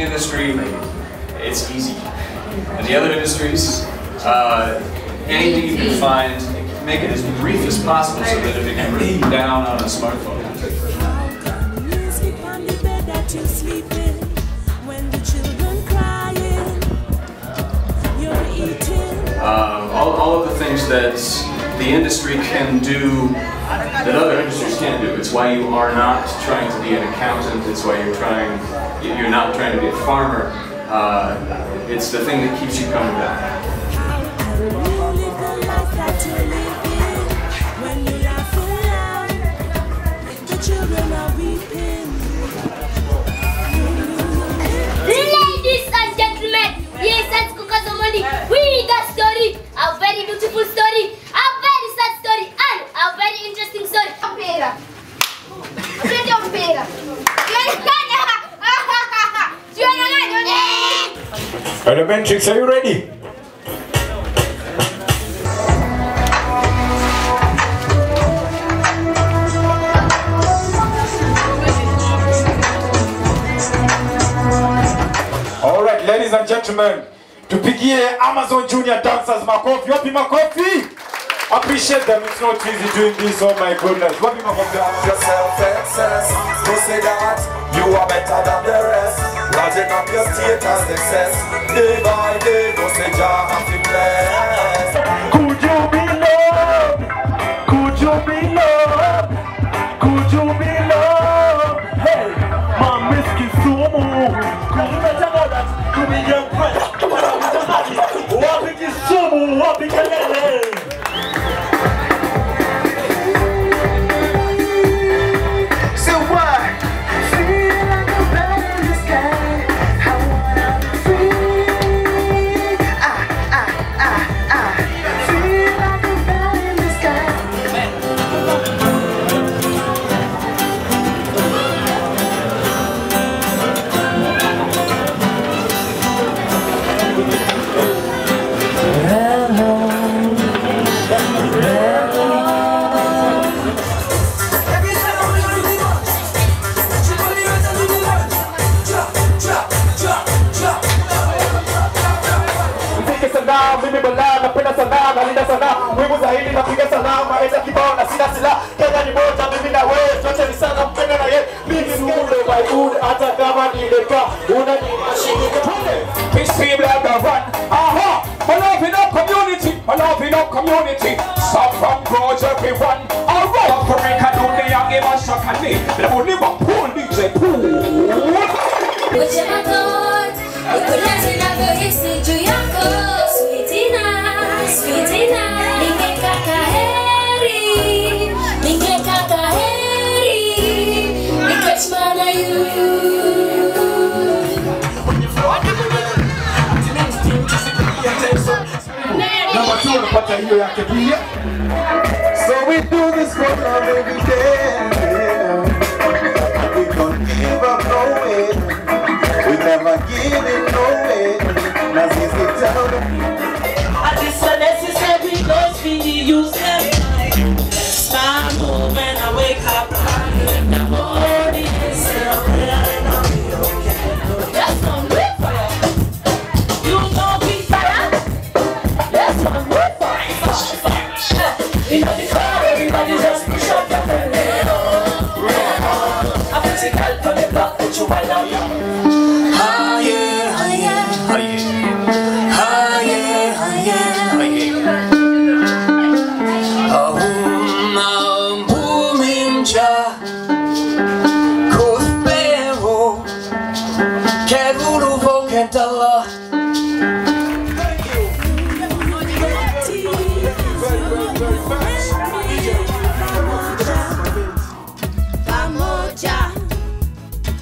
industry, it's easy. In the other industries, anything you can find, make it as brief as possible so that it can read down on a smartphone. All of the things that the industry can do that other industries can't do. It's why you are not trying to be an accountant. It's why you're not trying to be a farmer. It's the thing that keeps you coming back. Ladies and gentlemen, yes, that's Kukazomoni. We got story, a very beautiful story, a very sad story, and a very interesting story. Elementrix, are you ready? Alright, ladies and gentlemen, tupigie Amazon Junior dancers makofi. Wapi makofi? Appreciate them, it's not easy doing this, oh my goodness. Wapi makofi? Yourself excess, to say that you are better than the rest. Rising up your status excess, day by day, go say Jah happy bless. Could you be loved? Could you be loved? Could you be loved? Hey, my Miss Kisumu. Could you better know that? Could be your friend. Wapi Kisumu, wapi Kelele. Mimi bala napenda sana nalinda sana wivu zaidi napiga sana maisha kibao na sina sila Kenya ni moja mimi na wewe sote ni sana mpenda na yeye mimi mude by good hata kama nileka unanimashika peace like a run aha my love in our community my love in our community some from grudge everyone alright Africa do the young give us a candy the only one pool DJ pool Which am I God? You could let it have your history to your cause. Sweetina, ninge kaka heri, nikachmana you. Number 2 unapata hiyo yake pia. So we do this for love every day. We don't give up no way. We never give it no way. Now sisi tell them. Use them. Start moving, I wake up. The morning is just one whip fire. You know we fire. Just one whip fire. In the crowd, everybody just push up your friend. I physical for the block, put you right now. Ah yeah, ah yeah, ah yeah, ah yeah, ah yeah, ah yeah.